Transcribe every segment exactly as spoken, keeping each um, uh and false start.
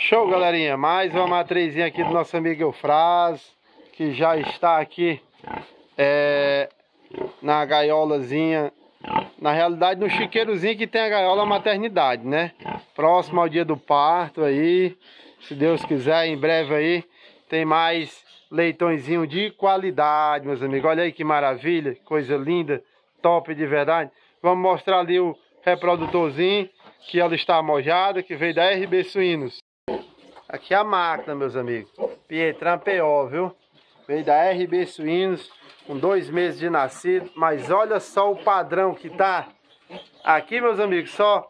Show, galerinha, mais uma matrizinha aqui do nosso amigo Eufraz, que já está aqui é, na gaiolazinha, na realidade no chiqueirozinho que tem a gaiola maternidade, né? Próximo ao dia do parto aí, se Deus quiser, em breve aí, tem mais leitõezinho de qualidade, meus amigos. Olha aí que maravilha, coisa linda, top de verdade. Vamos mostrar ali o reprodutorzinho, que ela está amojada, que veio da R B Suínos. Aqui é a máquina, meus amigos, Pietran P O, viu? Veio da R B Suínos, com dois meses de nascido, mas olha só o padrão que tá. Aqui, meus amigos, só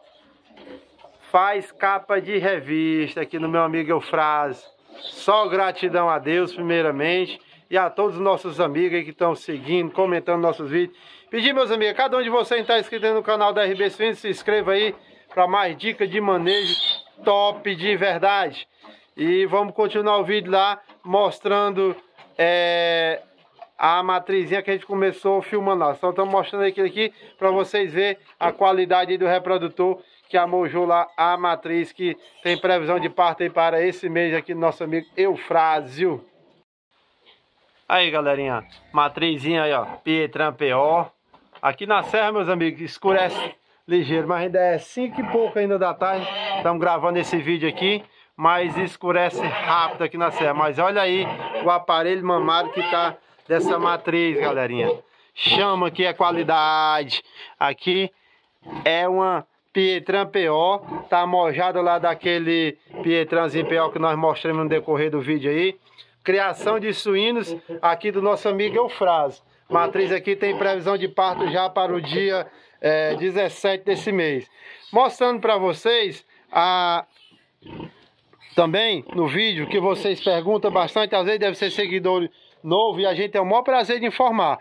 faz capa de revista aqui no meu amigo Eufraz. Só gratidão a Deus, primeiramente, e a todos os nossos amigos aí que estão seguindo, comentando nossos vídeos. Pedir, meus amigos, cada um de vocês está inscrito no canal da R B Suínos, se inscreva aí para mais dicas de manejo top de verdade. E vamos continuar o vídeo lá mostrando é, a matrizinha que a gente começou filmando lá. Só estamos mostrando aquilo aqui para vocês verem a qualidade do reprodutor que amojou lá a matriz, que tem previsão de parto aí para esse mês aqui do nosso amigo Eufrásio. Aí, galerinha, matrizinha aí, ó, Pietran P O. Aqui na serra, meus amigos, escurece ligeiro, mas ainda é cinco e pouco ainda da tarde. Estamos gravando esse vídeo aqui, mas escurece rápido aqui na serra. Mas olha aí o aparelho mamário que tá dessa matriz, galerinha. Chama que é qualidade. Aqui é uma Pietran P O, tá amojada lá daquele Pietranzinho P O que nós mostramos no decorrer do vídeo aí. Criação de suínos aqui do nosso amigo Eufraz. Matriz aqui tem previsão de parto já para o dia é, dezessete desse mês. Mostrando para vocês a... também no vídeo que vocês perguntam bastante, às vezes deve ser seguidor novo e a gente tem o maior prazer de informar.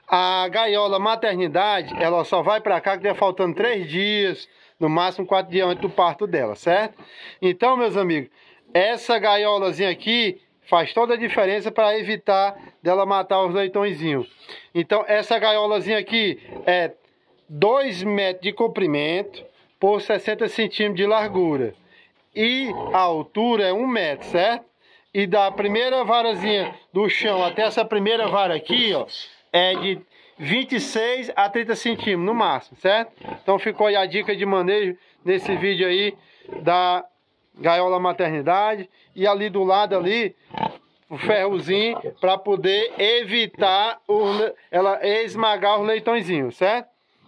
A gaiola maternidade, ela só vai para cá que deve faltando três dias, no máximo quatro dias antes do parto dela, certo? Então, meus amigos, essa gaiolazinha aqui faz toda a diferença para evitar dela matar os leitõezinhos. Então, essa gaiolazinha aqui é dois metros de comprimento por sessenta centímetros de largura. E a altura é um metro, certo? E da primeira varazinha do chão até essa primeira vara aqui, ó, é de vinte e seis a trinta centímetros no máximo, certo? Então ficou aí a dica de manejo nesse vídeo aí da gaiola maternidade. E ali do lado ali, o ferrozinho para poder evitar o, ela esmagar os leitõezinhos, certo?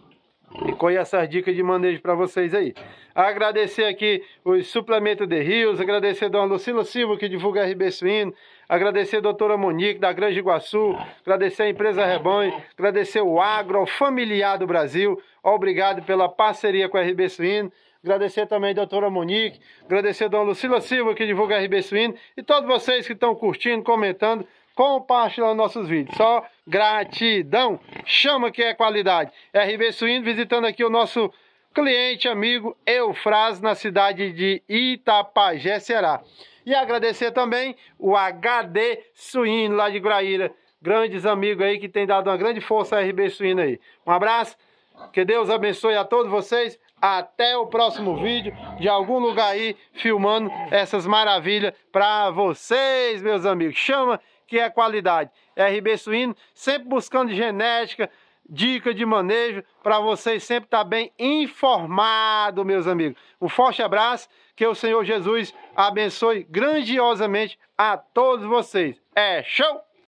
Ficou aí essas dicas de manejo para vocês aí. Agradecer aqui os suplementos de Rios, agradecer a dona Lucila Silva, que divulga R B Suíno, agradecer a doutora Monique, da Grande Iguaçu, agradecer a empresa Rebanho, agradecer o Agro Familiar do Brasil, obrigado pela parceria com a R B Suíno, agradecer também a doutora Monique, agradecer a dona Lucila Silva, que divulga R B Suíno, e todos vocês que estão curtindo, comentando, compartilhando nossos vídeos. Só gratidão, chama que é qualidade. R B Suíno visitando aqui o nosso cliente, amigo Eufraz, na cidade de Itapajé, Ceará. E agradecer também o H D Suíno, lá de Graíra. Grandes amigos aí que tem dado uma grande força a R B Suíno aí. Um abraço, que Deus abençoe a todos vocês. Até o próximo vídeo, de algum lugar aí, filmando essas maravilhas para vocês, meus amigos. Chama que é qualidade. R B Suíno, sempre buscando genética, dica de manejo, para vocês sempre estar bem informado, meus amigos. Um forte abraço, que o Senhor Jesus abençoe grandiosamente a todos vocês. É show!